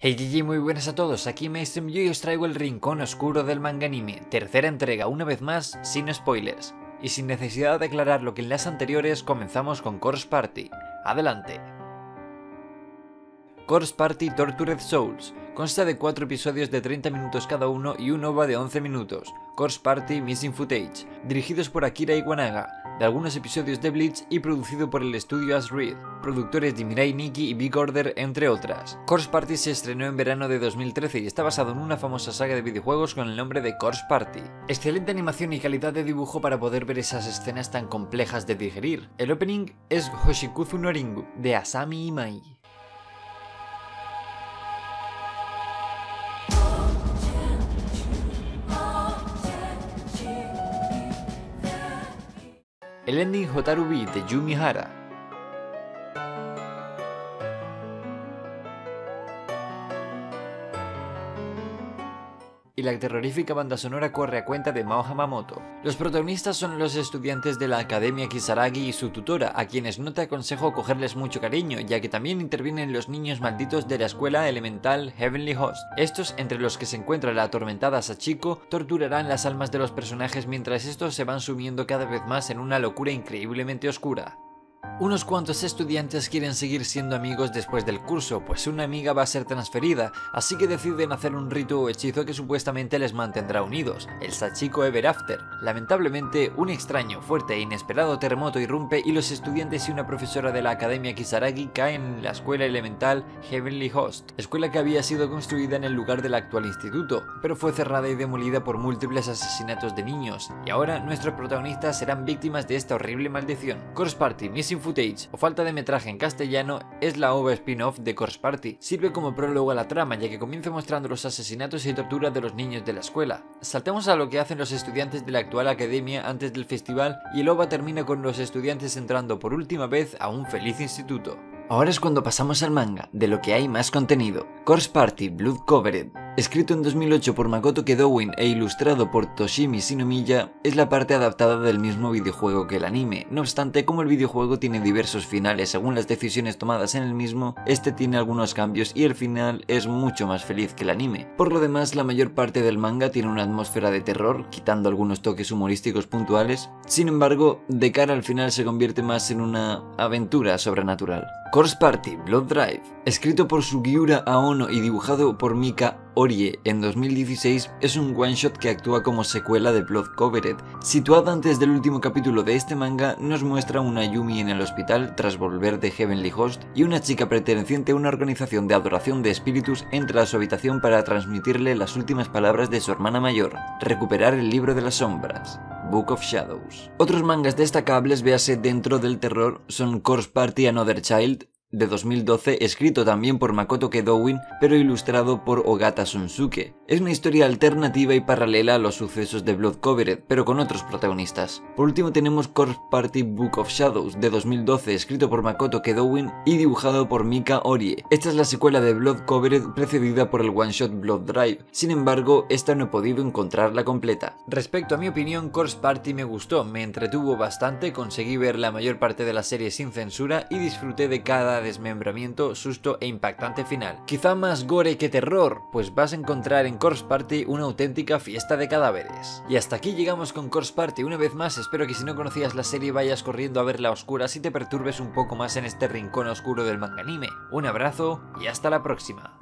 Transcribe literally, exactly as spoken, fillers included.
Hey G G, muy buenas a todos, aquí Mainstream y hoy os traigo el rincón oscuro del manga anime, tercera entrega, una vez más, sin spoilers. Y sin necesidad de aclarar lo que en las anteriores, comenzamos con Corpse Party. Adelante. Corpse Party Tortured Souls consta de cuatro episodios de treinta minutos cada uno y un O V A de once minutos. Corpse Party Missing Footage, dirigidos por Akira Iwanaga, de algunos episodios de Bleach y producido por el estudio As Reed, productores de Mirai Nikki y Big Order, entre otras. Corpse Party se estrenó en verano de dos mil trece y está basado en una famosa saga de videojuegos con el nombre de Corpse Party. Excelente animación y calidad de dibujo para poder ver esas escenas tan complejas de digerir. El opening es Hoshikuzu no Ringu, de Asami Imai. El ending Hotaru B de Yumi Hara. Y la terrorífica banda sonora corre a cuenta de Mao Hamamoto. Los protagonistas son los estudiantes de la Academia Kisaragi y su tutora, a quienes no te aconsejo cogerles mucho cariño, ya que también intervienen los niños malditos de la escuela elemental Heavenly Host. Estos, entre los que se encuentra la atormentada Sachiko, torturarán las almas de los personajes mientras estos se van sumiendo cada vez más en una locura increíblemente oscura. Unos cuantos estudiantes quieren seguir siendo amigos después del curso, pues una amiga va a ser transferida, así que deciden hacer un rito o hechizo que supuestamente les mantendrá unidos, el Sachiko Ever After. Lamentablemente, un extraño, fuerte e inesperado terremoto irrumpe y los estudiantes y una profesora de la Academia Kisaragi caen en la escuela elemental Heavenly Host, escuela que había sido construida en el lugar del actual instituto, pero fue cerrada y demolida por múltiples asesinatos de niños, y ahora nuestros protagonistas serán víctimas de esta horrible maldición. Corpse Party Missing Footage, o falta de metraje en castellano, es la O V A spin-off de Corpse Party. Sirve como prólogo a la trama, ya que comienza mostrando los asesinatos y tortura de los niños de la escuela. Saltemos a lo que hacen los estudiantes de la actual academia antes del festival, y el O V A termina con los estudiantes entrando por última vez a un feliz instituto. Ahora es cuando pasamos al manga, de lo que hay más contenido. Corpse Party Blood Covered, escrito en dos mil ocho por Makoto Kedouin e ilustrado por Toshimi Shinomiya, es la parte adaptada del mismo videojuego que el anime. No obstante, como el videojuego tiene diversos finales según las decisiones tomadas en el mismo, este tiene algunos cambios y el final es mucho más feliz que el anime. Por lo demás, la mayor parte del manga tiene una atmósfera de terror, quitando algunos toques humorísticos puntuales. Sin embargo, de cara al final se convierte más en una aventura sobrenatural. Corpse Party Blood Drive, escrito por Sugiura Aono y dibujado por Mika Orie en dos mil dieciséis, es un one-shot que actúa como secuela de Blood Covered. Situada antes del último capítulo de este manga, nos muestra una Yumi en el hospital tras volver de Heavenly Host y una chica perteneciente a una organización de adoración de espíritus entra a su habitación para transmitirle las últimas palabras de su hermana mayor: recuperar el libro de las sombras. Book of Shadows. Otros mangas destacables, véase dentro del terror, son Corpse Party Another Child, de dos mil doce, escrito también por Makoto Kedouin, pero ilustrado por Ogata Shunsuke. Es una historia alternativa y paralela a los sucesos de Blood Covered, pero con otros protagonistas. Por último tenemos Corpse Party Book of Shadows, de dos mil doce, escrito por Makoto Kedouin y dibujado por Mika Orie. Esta es la secuela de Blood Covered, precedida por el one-shot Blood Drive. Sin embargo, esta no he podido encontrarla completa. Respecto a mi opinión, Corpse Party me gustó, me entretuvo bastante, conseguí ver la mayor parte de la serie sin censura y disfruté de cada desmembramiento, susto e impactante final. Quizá más gore que terror, pues vas a encontrar en Corpse Party una auténtica fiesta de cadáveres. Y hasta aquí llegamos con Corpse Party. Una vez más, espero que si no conocías la serie vayas corriendo a verla a oscuras y te perturbes un poco más en este rincón oscuro del manga anime. Un abrazo y hasta la próxima.